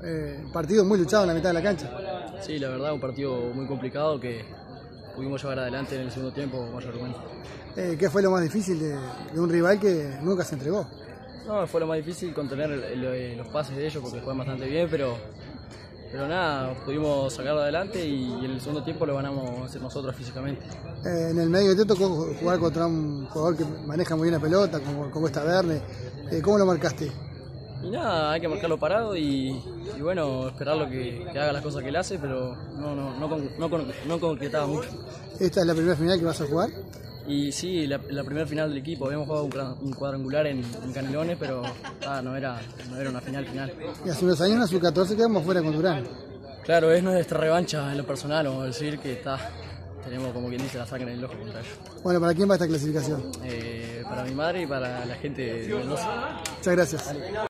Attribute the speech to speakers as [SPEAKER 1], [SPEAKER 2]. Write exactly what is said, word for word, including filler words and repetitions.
[SPEAKER 1] eh, partido muy luchado en la mitad de la cancha.
[SPEAKER 2] Sí, la verdad, un partido muy complicado que pudimos llevar adelante en el segundo tiempo mayormente.
[SPEAKER 1] Eh, ¿Qué fue lo más difícil de, de un rival que nunca se entregó?
[SPEAKER 2] No, fue lo más difícil contener el, el, los pases de ellos porque juegan bastante bien, pero, pero nada, pudimos sacarlo adelante y, y en el segundo tiempo lo ganamos a hacer nosotros físicamente.
[SPEAKER 1] Eh, en el medio te tocó jugar contra un jugador que maneja muy bien la pelota, como, como está Verne. Eh, ¿Cómo lo marcaste?
[SPEAKER 2] Y nada, hay que marcarlo parado y, y bueno, esperarlo que, que haga las cosas que él hace, pero no, no, no, no, no, no concretaba mucho.
[SPEAKER 1] ¿Esta es la primera final que vas a jugar?
[SPEAKER 2] Y sí, la, la primera final del equipo, habíamos jugado un, un cuadrangular en, en Canelones, pero ah, no, era, no era una final final.
[SPEAKER 1] Y hace unos años en la sub catorce quedamos fuera con Durán.
[SPEAKER 2] Claro, es nuestra revancha en lo personal, vamos a decir que está, tenemos como quien dice la saca en el ojo contra ellos.
[SPEAKER 1] Bueno, ¿para quién va esta clasificación?
[SPEAKER 2] Eh, para mi madre y para la gente de Mendoza.
[SPEAKER 1] Muchas gracias.